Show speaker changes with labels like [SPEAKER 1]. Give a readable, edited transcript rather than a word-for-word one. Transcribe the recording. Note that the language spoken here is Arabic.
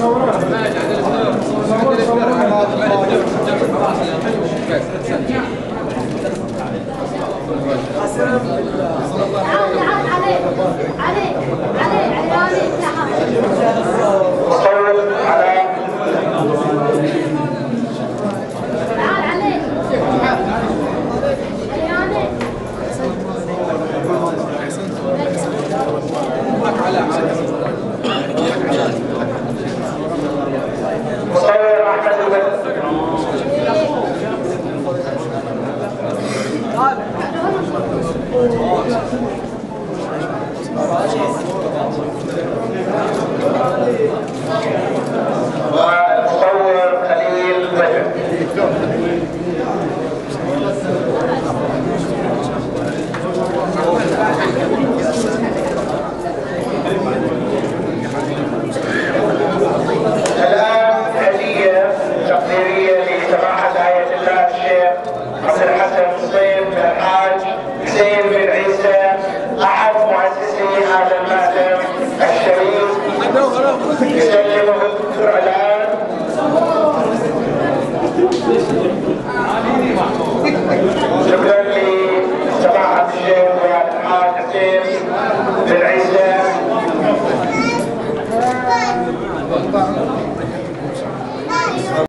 [SPEAKER 1] ومصور خليل بدر. الآن هدية تقديرية لسماحة آية الله الشيخ عبد الحسن حسين بن الحاج حسين بن عيسى أحد مؤسسي هذا المأتم الشريف، يسلم